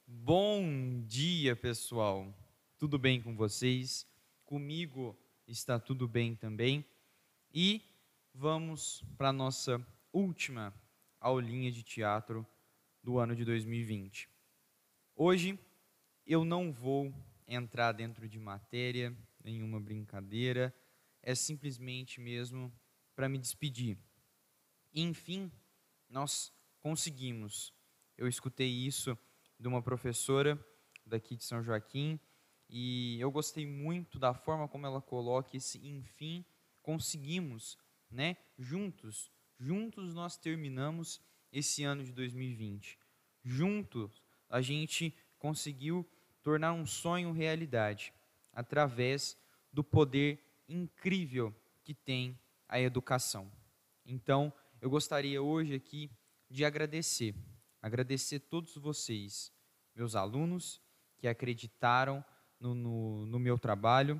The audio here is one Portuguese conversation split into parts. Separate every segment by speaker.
Speaker 1: Bom dia, pessoal. Tudo bem com vocês? Comigo está tudo bem também. E vamos para a nossa última aulinha de teatro do ano de 2020. Hoje eu não vou entrar dentro de matéria, nenhuma brincadeira, é simplesmente mesmo para me despedir. Enfim, nós conseguimos. Eu escutei isso de uma professora daqui de São Joaquim e eu gostei muito da forma como ela coloca esse enfim, conseguimos, né? Juntos nós terminamos esse ano de 2020. Juntos a gente conseguiu tornar um sonho realidade através do poder incrível que tem a educação. Então, eu gostaria hoje aqui de agradecer todos vocês, meus alunos, que acreditaram no meu trabalho,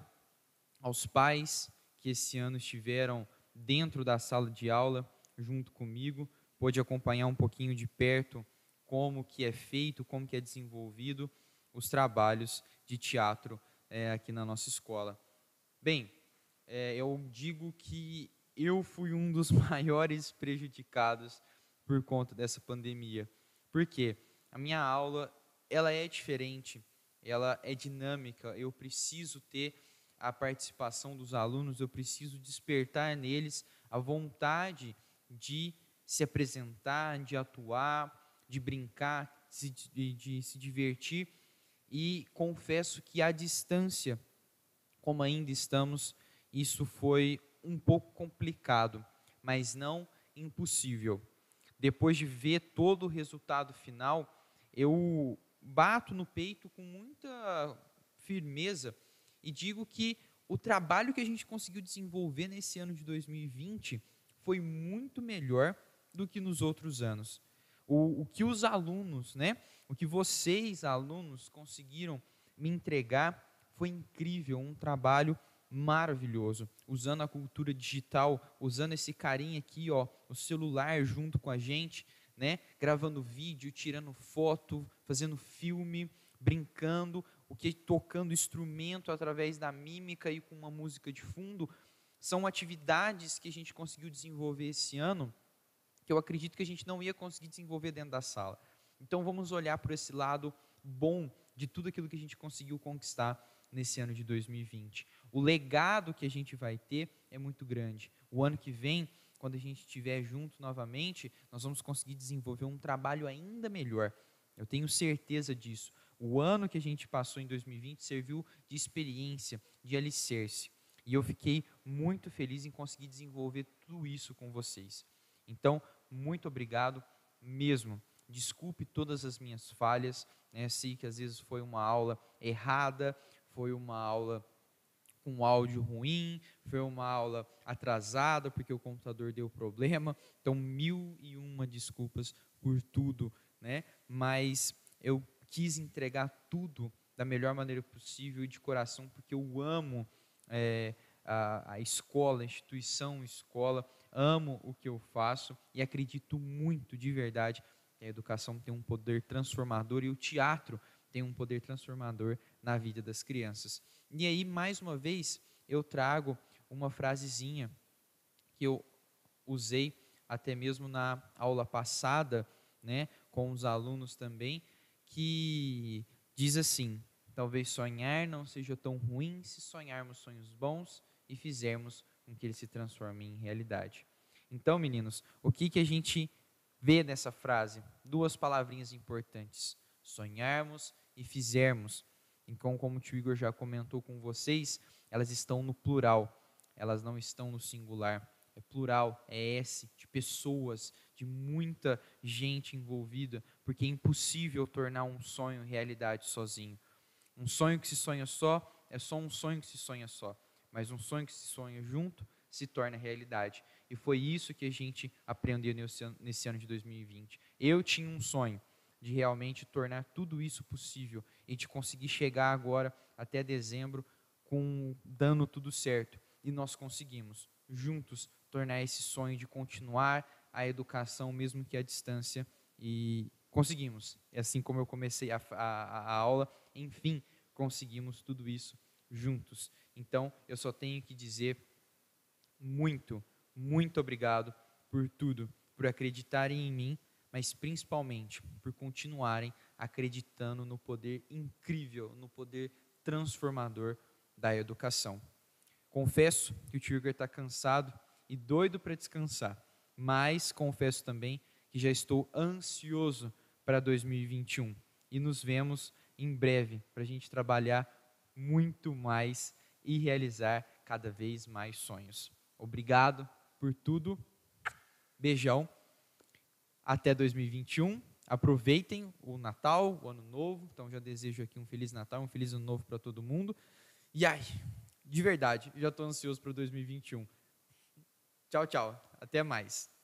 Speaker 1: aos pais que esse ano estiveram dentro da sala de aula junto comigo, pôde acompanhar um pouquinho de perto como que é feito, como que é desenvolvido os trabalhos de teatro aqui na nossa escola. Bem, eu digo que eu fui um dos maiores prejudicados por conta dessa pandemia. Por quê? A minha aula, ela é diferente, ela é dinâmica, eu preciso ter a participação dos alunos, eu preciso despertar neles a vontade de se apresentar, de atuar, de brincar, de se divertir. E confesso que à distância, como ainda estamos, isso foi um pouco complicado, mas não impossível. Depois de ver todo o resultado final, eu bato no peito com muita firmeza e digo que o trabalho que a gente conseguiu desenvolver nesse ano de 2020 foi muito melhor do que nos outros anos. O que os alunos, né, o que vocês, alunos, conseguiram me entregar foi incrível, um trabalho maravilhoso, usando a cultura digital, usando esse carinha aqui, ó, o celular junto com a gente, né, gravando vídeo, tirando foto, fazendo filme, brincando, o que tocando instrumento através da mímica e com uma música de fundo, são atividades que a gente conseguiu desenvolver esse ano, que eu acredito que a gente não ia conseguir desenvolver dentro da sala. Então vamos olhar por esse lado bom de tudo aquilo que a gente conseguiu conquistar nesse ano de 2020. O legado que a gente vai ter é muito grande. O ano que vem, quando a gente estiver junto novamente, nós vamos conseguir desenvolver um trabalho ainda melhor. Eu tenho certeza disso. O ano que a gente passou em 2020 serviu de experiência, de alicerce. E eu fiquei muito feliz em conseguir desenvolver tudo isso com vocês. Então, muito obrigado mesmo. Desculpe todas as minhas falhas, né? Sei que às vezes foi uma aula errada, foi uma aula com áudio ruim, foi uma aula atrasada porque o computador deu problema. Então, mil e uma desculpas por tudo, né? Mas eu quis entregar tudo da melhor maneira possível e de coração, porque eu amo a escola, a instituição escola, amo o que eu faço e acredito muito de verdade que a educação tem um poder transformador e o teatro tem um poder transformador na vida das crianças. E aí, mais uma vez, eu trago uma frasezinha que eu usei até mesmo na aula passada, né, com os alunos também, que diz assim: talvez sonhar não seja tão ruim se sonharmos sonhos bons e fizermos com que eles se transformem em realidade. Então, meninos, o que a gente vê nessa frase? Duas palavrinhas importantes: sonharmos e fizermos. Então, como o tio Igor já comentou com vocês, elas estão no plural, elas não estão no singular. É plural, é S, de pessoas, de muita gente envolvida, porque é impossível tornar um sonho realidade sozinho. Um sonho que se sonha só é só um sonho que se sonha só, mas um sonho que se sonha junto se torna realidade. E foi isso que a gente aprendeu nesse ano de 2020. Eu tinha um sonho de realmente tornar tudo isso possível e de conseguir chegar agora até dezembro dando tudo certo. E nós conseguimos, juntos, tornar esse sonho de continuar a educação, mesmo que à distância, e conseguimos. É assim como eu comecei a aula, enfim, conseguimos tudo isso juntos. Então, eu só tenho que dizer muito, muito obrigado por tudo, por acreditarem em mim, mas principalmente por continuarem acreditando no poder incrível, no poder transformador da educação. Confesso que o tio Igor está cansado e doido para descansar, mas confesso também que já estou ansioso para 2021 e nos vemos em breve para a gente trabalhar muito mais e realizar cada vez mais sonhos. Obrigado por tudo, beijão, até 2021, aproveitem o Natal, o Ano Novo, então já desejo aqui um Feliz Natal, um Feliz Ano Novo para todo mundo, e ai, de verdade, já estou ansioso para 2021. Tchau, tchau, até mais.